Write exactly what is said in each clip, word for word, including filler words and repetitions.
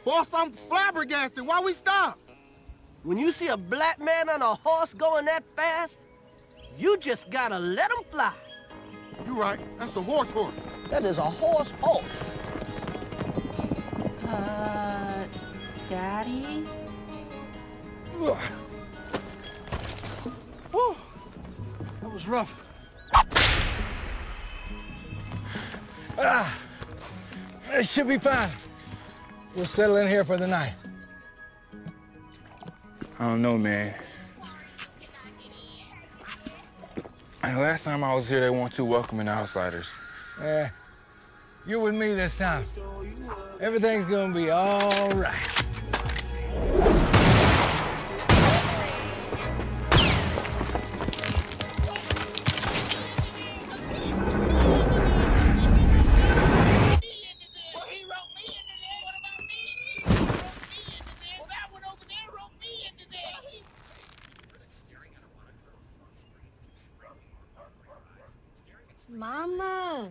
Boss, I'm flabbergasted. Why we stop? When you see a black man on a horse going that fast, you just gotta let him fly. You right. That's a horse horse. That is a horse horse. Uh, Daddy? Whew. That was rough. Ah, it should be fine. We'll settle in here for the night. I don't know, man. And last time I was here, they weren't too welcoming to outsiders. Eh, you're with me this time. Everything's gonna be all right. Mama.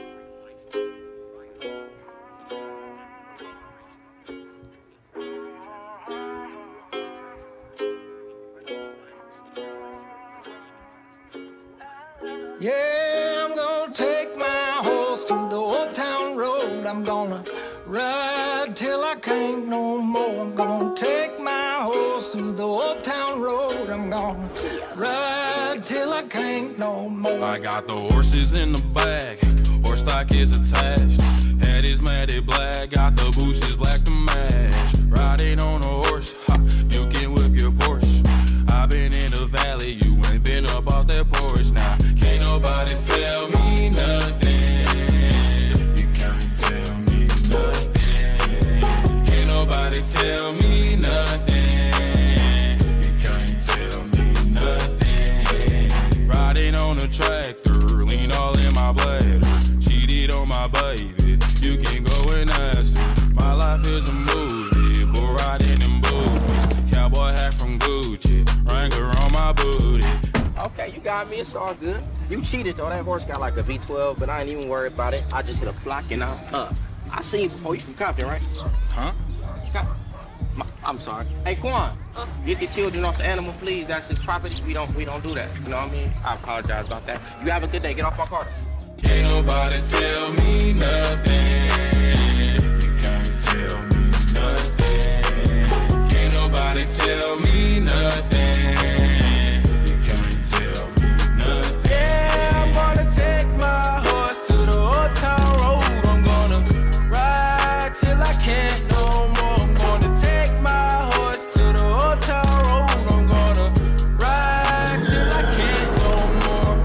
Yeah, I'm gonna take my horse to the old town road. I'm gonna ride till I can't no more. I'm gonna take my horse to the old town road. I'm gonna ride till I can't no more. I got the horses in the bag, horse stock is attached. Head is matted black, got the bushes black to match. Riding on a horse, ha, you can whip your Porsche. I've been in the valley, you ain't been up off that porch. Now, can't nobody tell me nothing. You can't tell me nothing. Can't nobody tell me nothing. You can't tell me nothing. Riding on a tractor, lean all in my bladder. Cheated on my baby, you can go and ask her. My life is a movie, bull riding in boots. Cowboy hat from Gucci, Wrangler on my booty. Okay, you got me, it's all good. You cheated though, that horse got like a V twelve, but I ain't even worried about it. I just hit a flock and I'm up. I seen you before, you from Compton, right? Huh? My, I'm sorry. Hey, Quan, get your children off the animal, please. That's his property. We don't we don't do that. You know what I mean? I apologize about that. You have a good day. Get off my car. Can't nobody tell me nothing. You can't tell me nothing. Can't nobody tell me nothing. You can't tell me nothing. Yeah, I'm gonna take my horse to the old town road. I'm gonna ride till I can't no more. I'm gonna take my horse to the old town road. I'm gonna ride till I can't no more.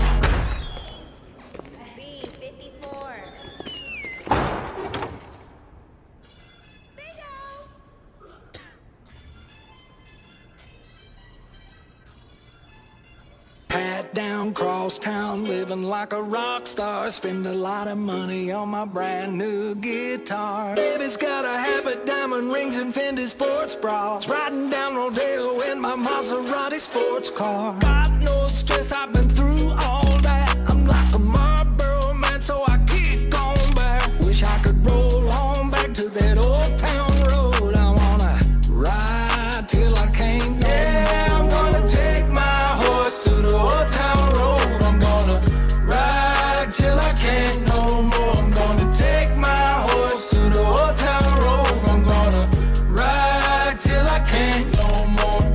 B fifty-four. Hat down, cross town, living like a rock star. Spend a lot of money on my brand new guitar. Baby's got a habit, diamond rings and Fendi sports bras. Riding down Rodeo in my Maserati sports car. Got no stress, I've been through all that. I'm like a Marlboro man, so I keep going back. Wish I could roll on back to that old town road. I wanna ride till I can't no Yeah, I'm gonna take my horse to the old town road. I'm gonna ride till I can't no more. I'm gonna take my horse to the old town road. I'm gonna ride till I can't no more.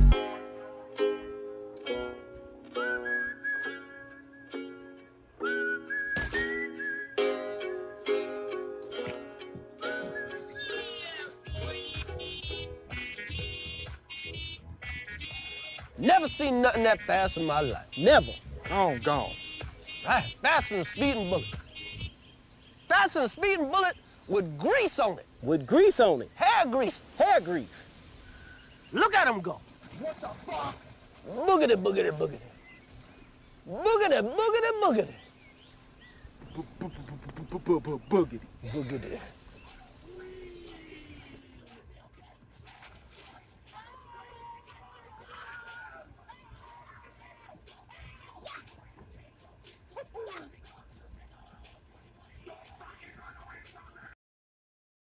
Never seen nothing that fast in my life. Never. Gone, gone. Right, faster than a speeding bullet. Faster than a speeding bullet with grease on it. With grease on it. Hair grease. Hair grease. Look at him go. What the fuck? Boogity, boogity, boogity. Boogity, boogity, boogity. Boogity. Boogity.